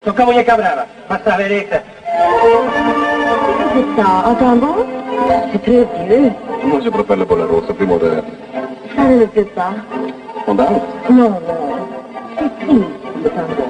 Toca muñeca brava, vas a ver esta. C'est ça, un tango? C'est très vieux. Moi, je préfère le bolero, c'est plus moderne. Ça ne le fait pas. On danse? Non, non. C'est triste, le tango.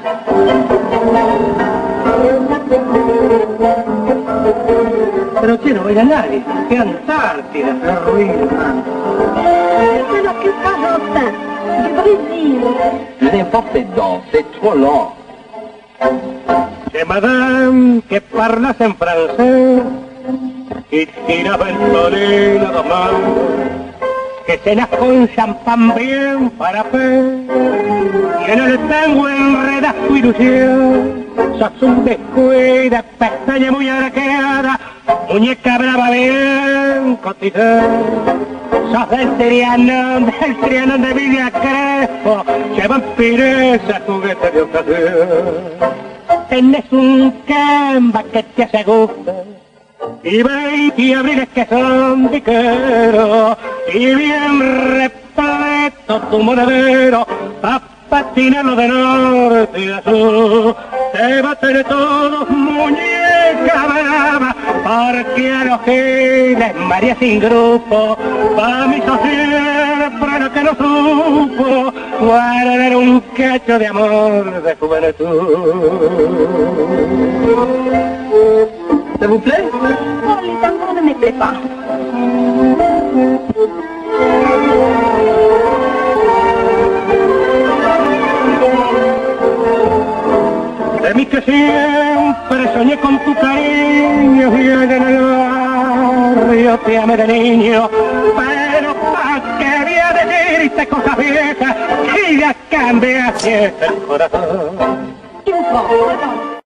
Pero che, no voy a nadie. ¡Qué Antártida! ¡Qué ruido! C'est la plus Argentin, du Brésil. N'importe dedans, c'est trop lent. Che madame que parlas en francés y tira ventolina dos mangos, que cenas con champán bien para y en el tango enredas tu ilusión. Sos un descuida, pestaña muy arqueada, muñeca brava bien cotizada. Sos del Trianon de Villa Crespo, que vampireza juguete de ocasión. Tenés un camba que te hace gusto y 20 abriles que son diqueros y bien repleto tu monedero pa' patinarlo de norte y de sur. Te va a tener todos muñeca brava porque a los giles María sin grupo pa' mi siempre lo que no supo guardar un cacho de amor de juventud. ¿Te vous plaît? Oh, les tangos ne me plaisent pas. De mí que siempre soñé con tu cariño y en el barrio te amé de niño, pero pa' que voy a decirte cosas viejas y ya cambiaste el corazón. Tu me prends.